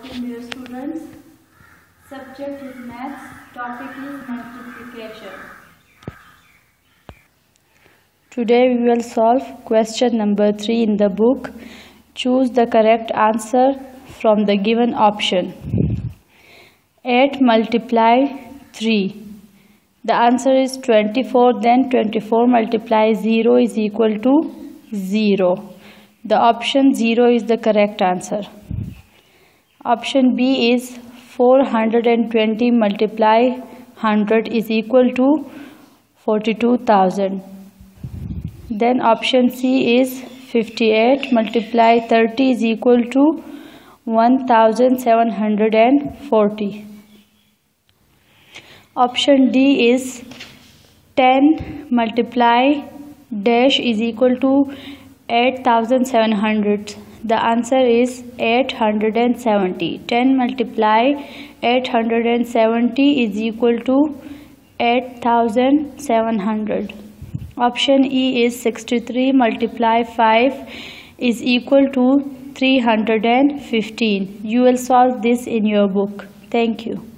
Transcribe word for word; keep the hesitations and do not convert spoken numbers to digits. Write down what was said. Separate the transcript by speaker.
Speaker 1: Welcome dear students. Subject is maths, topic is multiplication.
Speaker 2: Today we will solve question number three in the book. Choose the correct answer from the given option. eight multiply three. The answer is twenty-four. Then twenty-four multiply zero is equal to zero. The option zero is the correct answer. Option B is four hundred twenty multiply one hundred is equal to forty-two thousand. Then option C is fifty-eight multiply thirty is equal to one thousand seven hundred forty. Option D is ten multiply dash is equal to eight thousand seven hundred. The answer is eight hundred seventy. ten multiply eight hundred seventy is equal to eight thousand seven hundred. Option E is sixty-three multiply five is equal to three hundred fifteen. You will solve this in your book. Thank you.